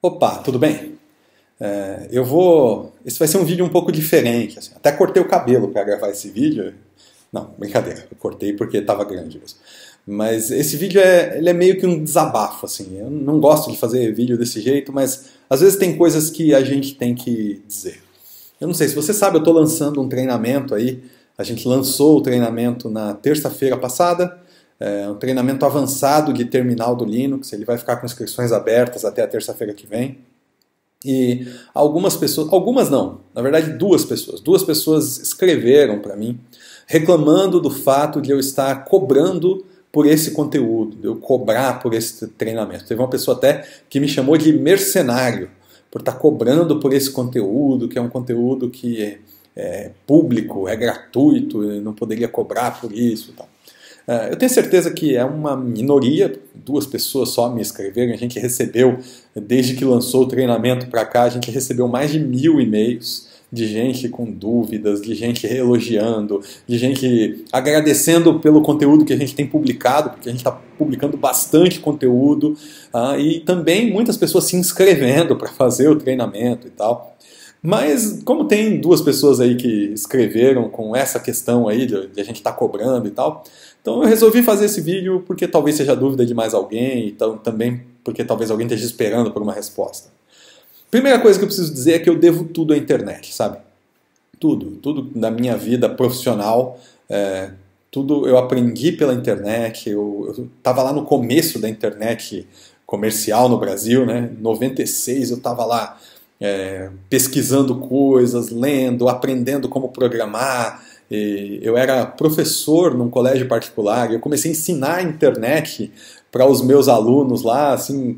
Opa, tudo bem? Esse vai ser um vídeo um pouco diferente. Assim. Até cortei o cabelo para gravar esse vídeo. Não, brincadeira. Eu cortei porque estava grande mesmo. Mas esse vídeo ele é meio que um desabafo. Assim. Eu não gosto de fazer vídeo desse jeito, mas às vezes tem coisas que a gente tem que dizer. Eu não sei se você sabe, eu estou lançando um treinamento aí. A gente lançou o treinamento na terça-feira passada. É um treinamento avançado de terminal do Linux, ele vai ficar com inscrições abertas até a terça-feira que vem. E algumas pessoas, algumas não, na verdade duas pessoas escreveram para mim reclamando do fato de eu estar cobrando por esse conteúdo, de eu cobrar por esse treinamento. Teve uma pessoa até que me chamou de mercenário por estar cobrando por esse conteúdo, que é um conteúdo que é público, é gratuito, eu não poderia cobrar por isso e tal. Eu tenho certeza que é uma minoria, duas pessoas só me escreveram, a gente recebeu, desde que lançou o treinamento para cá, a gente recebeu mais de 1000 e-mails de gente com dúvidas, de gente elogiando, de gente agradecendo pelo conteúdo que a gente tem publicado, porque a gente está publicando bastante conteúdo, e também muitas pessoas se inscrevendo para fazer o treinamento e tal. Mas como tem duas pessoas aí que escreveram com essa questão aí de a gente estar cobrando e tal, então eu resolvi fazer esse vídeo porque talvez seja dúvida de mais alguém, então também porque talvez alguém esteja esperando por uma resposta. Primeira coisa que eu preciso dizer é que eu devo tudo à internet, sabe? Tudo da minha vida profissional, tudo eu aprendi pela internet, eu estava lá no começo da internet comercial no Brasil, né? Em 96 eu estava lá pesquisando coisas, lendo, aprendendo como programar. Eu era professor num colégio particular e eu comecei a ensinar a internet para os meus alunos lá, assim,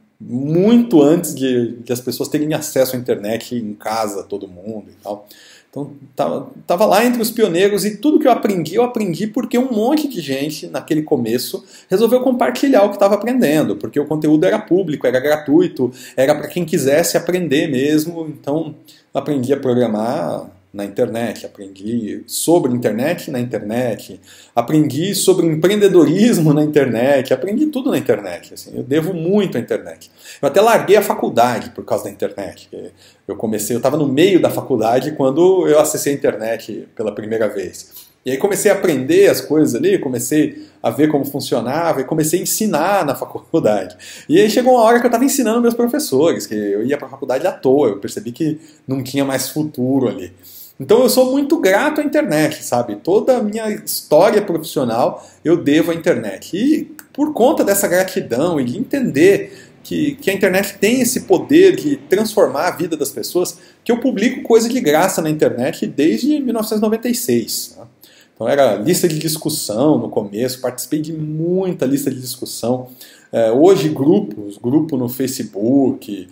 muito antes de as pessoas terem acesso à internet em casa, todo mundo e tal. Então, tava lá entre os pioneiros e tudo que eu aprendi porque um monte de gente, naquele começo, resolveu compartilhar o que estava aprendendo, porque o conteúdo era público, era gratuito, era para quem quisesse aprender mesmo. Então, eu aprendi a programar na internet, aprendi sobre internet na internet, aprendi sobre empreendedorismo na internet, aprendi tudo na internet. Assim, eu devo muito à internet. Eu até larguei a faculdade por causa da internet. Eu estava no meio da faculdade quando eu acessei a internet pela primeira vez. E aí comecei a aprender as coisas ali, comecei a ver como funcionava e comecei a ensinar na faculdade. E aí chegou uma hora que eu estava ensinando meus professores, que eu ia para a faculdade à toa, eu percebi que não tinha mais futuro ali. Então eu sou muito grato à internet, sabe? Toda a minha história profissional eu devo à internet. E por conta dessa gratidão e de entender que a internet tem esse poder de transformar a vida das pessoas, que eu publico coisa de graça na internet desde 1996. Tá? Então era lista de discussão no começo, participei de muita lista de discussão. Hoje grupo no Facebook.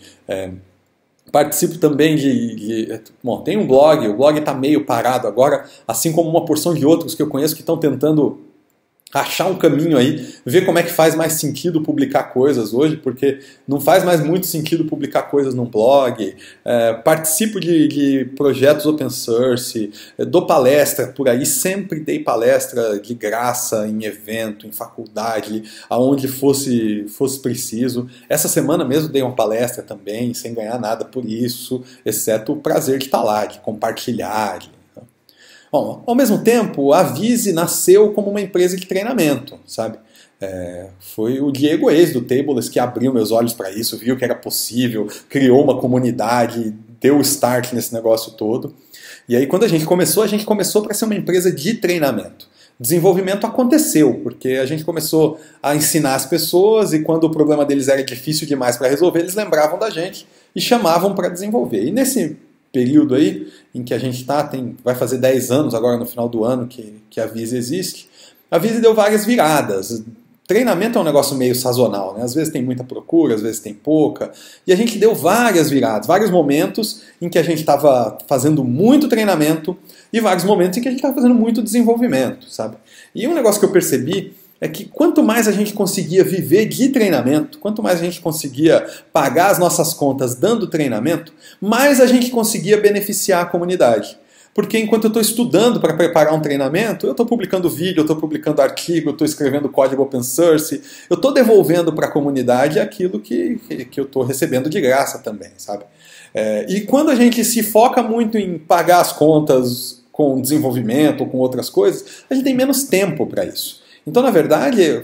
Participo também Bom, tem um blog, o blog está meio parado agora, assim como uma porção de outros que eu conheço que estão tentando achar um caminho aí, ver como é que faz mais sentido publicar coisas hoje, porque não faz mais muito sentido publicar coisas num blog. Participo de projetos open source, dou palestra por aí, sempre dei palestra de graça em evento, em faculdade, aonde fosse preciso. Essa semana mesmo dei uma palestra também, sem ganhar nada por isso, exceto o prazer de estar lá, de compartilhar. Bom, ao mesmo tempo, a Vize nasceu como uma empresa de treinamento, sabe? Foi o Diego Eis do Tableless que abriu meus olhos para isso, viu que era possível, criou uma comunidade, deu o start nesse negócio todo. E aí quando a gente começou para ser uma empresa de treinamento. Desenvolvimento aconteceu, porque a gente começou a ensinar as pessoas e quando o problema deles era difícil demais para resolver, eles lembravam da gente e chamavam para desenvolver. E nesse período aí em que a gente vai fazer 10 anos agora no final do ano que a Vize existe, a Vize deu várias viradas. Treinamento é um negócio meio sazonal, né? Às vezes tem muita procura, às vezes tem pouca, e a gente deu várias viradas, vários momentos em que a gente estava fazendo muito treinamento e vários momentos em que a gente estava fazendo muito desenvolvimento, sabe? E um negócio que eu percebi é que quanto mais a gente conseguia viver de treinamento, quanto mais a gente conseguia pagar as nossas contas dando treinamento, mais a gente conseguia beneficiar a comunidade. Porque enquanto eu estou estudando para preparar um treinamento, eu estou publicando vídeo, eu estou publicando artigo, eu estou escrevendo código open source, eu estou devolvendo para a comunidade aquilo que eu estou recebendo de graça também, sabe? E quando a gente se foca muito em pagar as contas com desenvolvimento ou com outras coisas, a gente tem menos tempo para isso. Então, na verdade,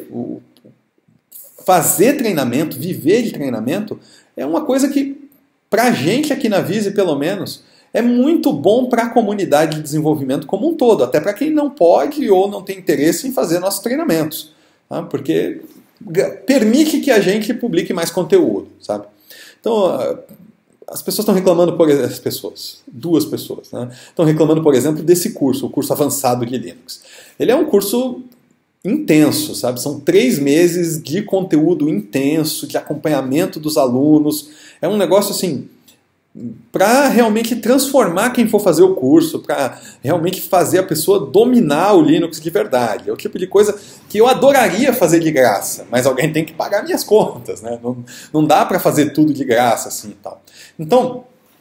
fazer treinamento, viver de treinamento, é uma coisa que, para a gente aqui na Vize, pelo menos, é muito bom para a comunidade de desenvolvimento como um todo, até para quem não pode ou não tem interesse em fazer nossos treinamentos, tá? Porque permite que a gente publique mais conteúdo, sabe? Então, as pessoas estão reclamando, duas pessoas, né? Estão reclamando, por exemplo, desse curso, o curso avançado de Linux. Ele é um curso intenso, sabe? São 3 meses de conteúdo intenso, de acompanhamento dos alunos. É um negócio assim, para realmente transformar quem for fazer o curso, para realmente fazer a pessoa dominar o Linux de verdade. É o tipo de coisa que eu adoraria fazer de graça, mas alguém tem que pagar minhas contas, né? Não dá para fazer tudo de graça assim e tal. Então,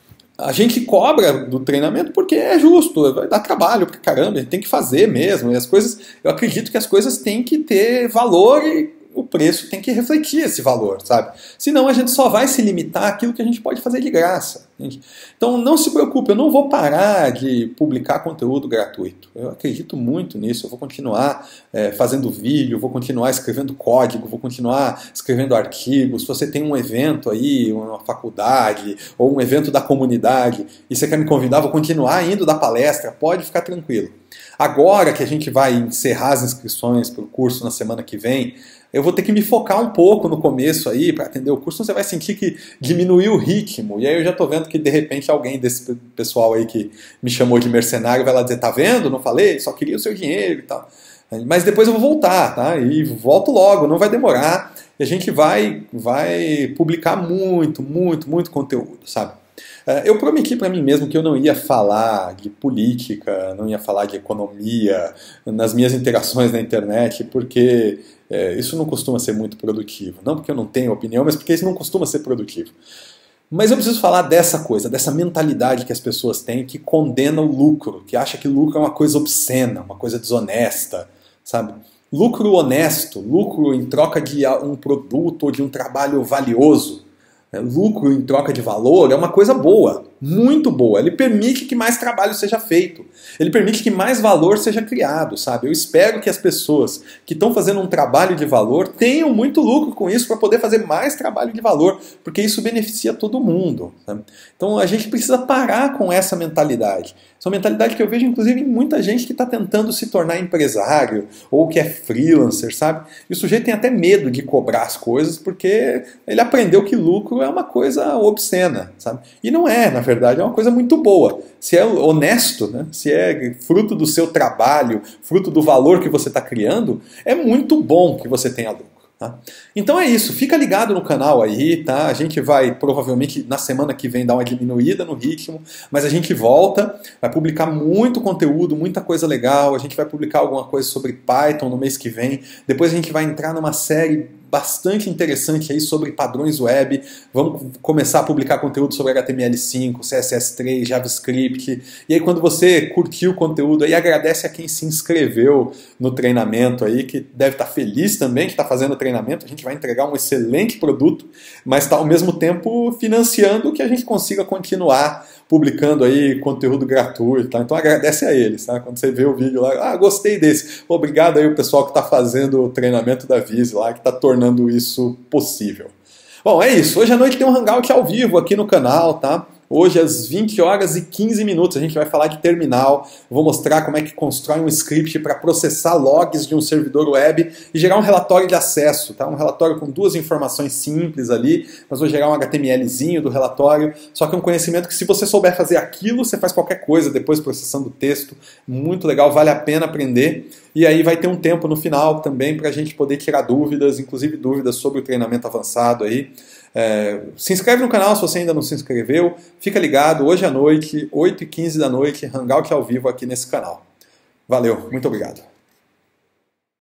a gente cobra do treinamento porque é justo, vai dar trabalho pra caramba, a gente tem que fazer mesmo. E as coisas, eu acredito que as coisas têm que ter valor e o preço tem que refletir esse valor, sabe? Senão a gente só vai se limitar àquilo que a gente pode fazer de graça. Entende? Então não se preocupe, eu não vou parar de publicar conteúdo gratuito. Eu acredito muito nisso, eu vou continuar fazendo vídeo, vou continuar escrevendo código, vou continuar escrevendo artigos. Se você tem um evento aí, uma faculdade, ou um evento da comunidade, e você quer me convidar, vou continuar indo dar palestra, pode ficar tranquilo. Agora que a gente vai encerrar as inscrições para o curso na semana que vem, eu vou ter que me focar um pouco no começo aí para atender o curso, então você vai sentir que diminuiu o ritmo. E aí eu já estou vendo que de repente alguém desse pessoal aí que me chamou de mercenário vai lá dizer, tá vendo? Não falei? Só queria o seu dinheiro e tal. Mas depois eu vou voltar, tá? E volto logo, não vai demorar. E a gente vai publicar muito conteúdo, sabe? Eu prometi para mim mesmo que eu não ia falar de política, não ia falar de economia nas minhas interações na internet, porque isso não costuma ser muito produtivo. Não porque eu não tenho opinião, mas porque isso não costuma ser produtivo. Mas eu preciso falar dessa coisa, dessa mentalidade que as pessoas têm que condena o lucro, que acha que lucro é uma coisa obscena, uma coisa desonesta, sabe? Lucro honesto, lucro em troca de um produto ou de um trabalho valioso, lucro em troca de valor é uma coisa boa, muito boa. Ele permite que mais trabalho seja feito. Ele permite que mais valor seja criado, sabe? Eu espero que as pessoas que estão fazendo um trabalho de valor tenham muito lucro com isso para poder fazer mais trabalho de valor, porque isso beneficia todo mundo, sabe? Então a gente precisa parar com essa mentalidade. Essa mentalidade que eu vejo, inclusive, em muita gente que está tentando se tornar empresário ou que é freelancer, sabe? E o sujeito tem até medo de cobrar as coisas porque ele aprendeu que lucro é uma coisa obscena, sabe? E não é, na verdade, é uma coisa muito boa. Se é honesto, né? Se é fruto do seu trabalho, fruto do valor que você está criando, é muito bom que você tenha lucro. Tá? Então é isso, fica ligado no canal aí, tá? A gente vai provavelmente na semana que vem dar uma diminuída no ritmo, mas a gente volta, vai publicar muito conteúdo, muita coisa legal, a gente vai publicar alguma coisa sobre Python no mês que vem, depois a gente vai entrar numa série bastante interessante aí sobre padrões web, vamos começar a publicar conteúdo sobre HTML5, CSS3, JavaScript, e aí quando você curtiu o conteúdo aí, agradece a quem se inscreveu no treinamento aí, que deve estar feliz também que está fazendo o treinamento, a gente vai entregar um excelente produto, mas está ao mesmo tempo financiando que a gente consiga continuar publicando aí conteúdo gratuito, tá? Então agradece a eles, tá? Quando você vê o vídeo lá, gostei desse. Obrigado aí o pessoal que está fazendo o treinamento da Vize lá, que está tornando isso possível. Bom, é isso. Hoje à noite tem um Hangout ao vivo aqui no canal, tá? Hoje às 20 horas e 15 minutos a gente vai falar de terminal, vou mostrar como é que constrói um script para processar logs de um servidor web e gerar um relatório de acesso, tá? Um relatório com 2 informações simples ali, mas vou gerar um HTMLzinho do relatório, só que é um conhecimento que se você souber fazer aquilo, você faz qualquer coisa depois processando o texto, muito legal, vale a pena aprender. E aí vai ter um tempo no final também para a gente poder tirar dúvidas, inclusive dúvidas sobre o treinamento avançado aí. Se inscreve no canal se você ainda não se inscreveu, fica ligado, hoje à noite, 8h15 da noite, Hangout ao vivo aqui nesse canal. Valeu, muito obrigado.